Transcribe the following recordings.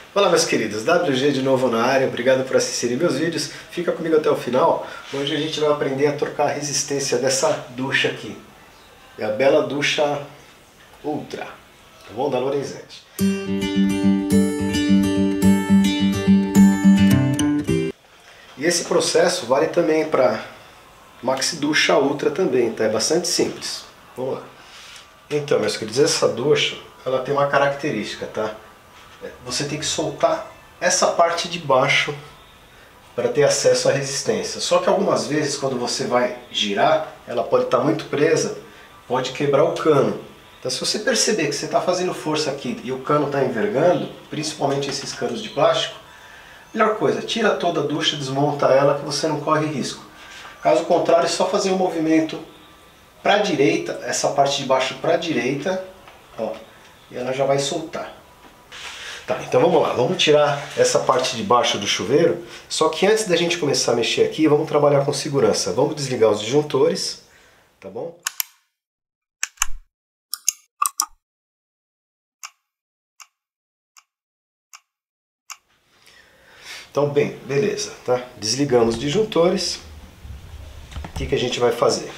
Olá meus queridos, WG de novo na área, obrigado por assistirem meus vídeos, fica comigo até o final. Hoje a gente vai aprender a trocar a resistência dessa ducha aqui. É a Bela Ducha Ultra, tá bom? Da Lorenzetti. E esse processo vale também para Maxi Ducha Ultra também, tá? É bastante simples. Vamos lá. Então meus queridos, essa ducha, ela tem uma característica, tá? Você tem que soltar essa parte de baixo para ter acesso à resistência. Só que algumas vezes, quando você vai girar, ela pode estar muito presa, pode quebrar o cano. Então se você perceber que você está fazendo força aqui e o cano está envergando, principalmente esses canos de plástico, melhor coisa, tira toda a ducha, desmonta ela que você não corre risco. Caso contrário, é só fazer um movimento para a direita, essa parte de baixo para a direita, ó, e ela já vai soltar. Tá, então vamos lá, vamos tirar essa parte de baixo do chuveiro, só que antes da gente começar a mexer aqui, vamos trabalhar com segurança. Vamos desligar os disjuntores, tá bom? Então, bem, beleza, tá? Desligamos os disjuntores. O que a gente vai fazer?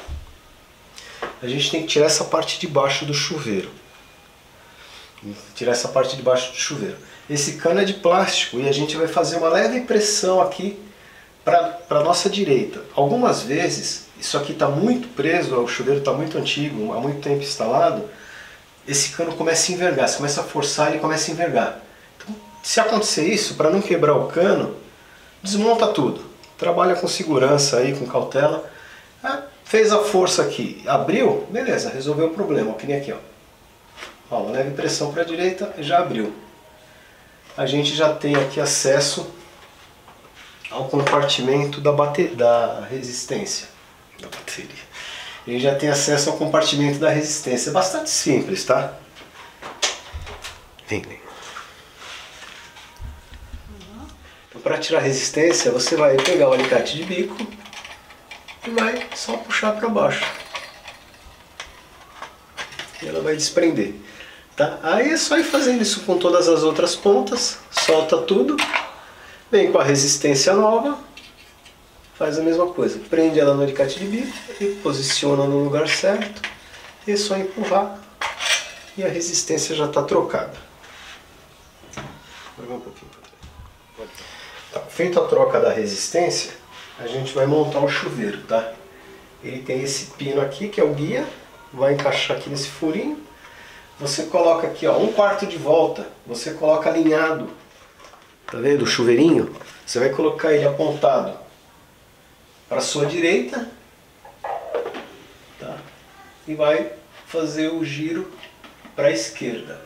A gente tem que tirar essa parte de baixo do chuveiro. Tirar essa parte de baixo do chuveiro. Esse cano é de plástico e a gente vai fazer uma leve pressão aqui para a nossa direita. Algumas vezes, isso aqui está muito preso, o chuveiro está muito antigo, há muito tempo instalado, esse cano começa a envergar, você começa a forçar, ele começa a envergar. Então, se acontecer isso, para não quebrar o cano, desmonta tudo. Trabalha com segurança aí, com cautela. Fez a força aqui, abriu, beleza, resolveu o problema, que nem aqui, ó. Ó, uma leve pressão para a direita, já abriu. A gente já tem aqui acesso ao compartimento da resistência. Da bateria. A gente já tem acesso ao compartimento da resistência. É bastante simples, tá? Vem. Então, para tirar a resistência, você vai pegar o alicate de bico e vai só puxar para baixo. E ela vai desprender. Tá? Aí é só ir fazendo isso com todas as outras pontas, solta tudo, vem com a resistência nova, faz a mesma coisa, prende ela no alicate de bico e posiciona no lugar certo, e é só empurrar e a resistência já está trocada. Vou um pouquinho para trás. Tá, feita a troca da resistência, a gente vai montar o chuveiro, tá? Ele tem esse pino aqui que é o guia, vai encaixar aqui nesse furinho. Você coloca aqui, ó, 1/4 de volta, você coloca alinhado, tá vendo o chuveirinho? Você vai colocar ele apontado para a sua direita, tá? E vai fazer o giro para a esquerda.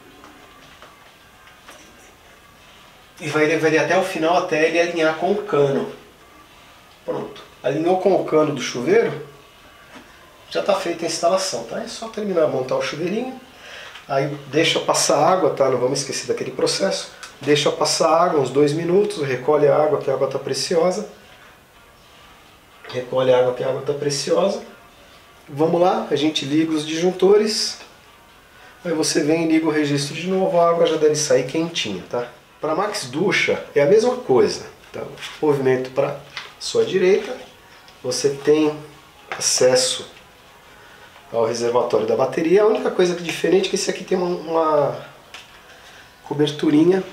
E vai levar ele até o final, até ele alinhar com o cano. Pronto, alinhou com o cano do chuveiro, já está feita a instalação, tá? É só terminar de montar o chuveirinho. Aí deixa passar água, tá? Não vamos esquecer daquele processo. Deixa passar água uns 2 minutos, recolhe a água que a água está preciosa. Recolhe a água que a água está preciosa. Vamos lá, a gente liga os disjuntores. Aí você vem e liga o registro de novo, a água já deve sair quentinha, tá? Para Max Ducha é a mesma coisa. Tá? Movimento para sua direita, você tem acesso ao reservatório da bateria. A única coisa que é diferente é que esse aqui tem uma coberturinha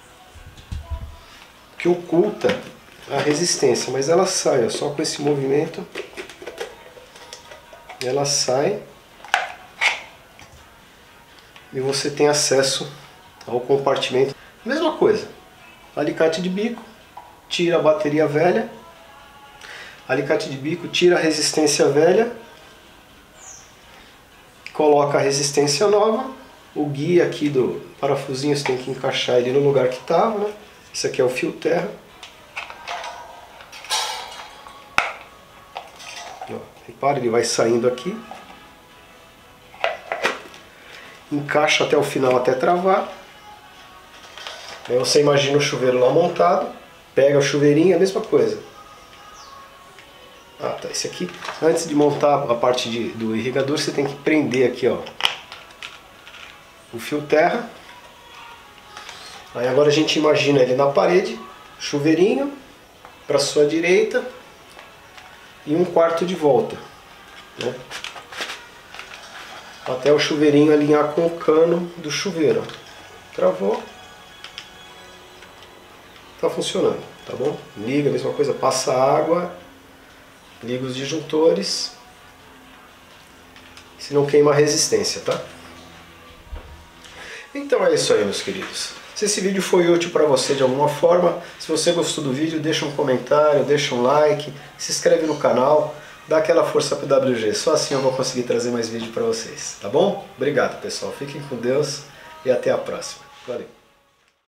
que oculta a resistência, mas ela sai, ó, só com esse movimento ela sai e você tem acesso ao compartimento. Mesma coisa, alicate de bico, tira a bateria velha, alicate de bico, tira a resistência velha, coloca a resistência nova, o guia aqui do parafusinho você tem que encaixar ele no lugar que estava, né? Esse aqui é o fio terra. Ó, repara, ele vai saindo aqui. Encaixa até o final, até travar. Aí você imagina o chuveiro lá montado, pega o chuveirinho, a mesma coisa. Ah, tá, esse aqui, antes de montar a parte do irrigador, você tem que prender aqui, ó, o fio terra. Aí agora a gente imagina ele na parede, chuveirinho para sua direita e 1/4 de volta, né? Até o chuveirinho alinhar com o cano do chuveiro. Travou. Tá funcionando, tá bom? Liga, a mesma coisa, passa água, liga os disjuntores, se não queima a resistência, tá? Então é isso aí, meus queridos. Se esse vídeo foi útil para você de alguma forma, se você gostou do vídeo, deixa um comentário, deixa um like, se inscreve no canal, dá aquela força pro WG, só assim eu vou conseguir trazer mais vídeo para vocês, tá bom? Obrigado, pessoal, fiquem com Deus e até a próxima. Valeu!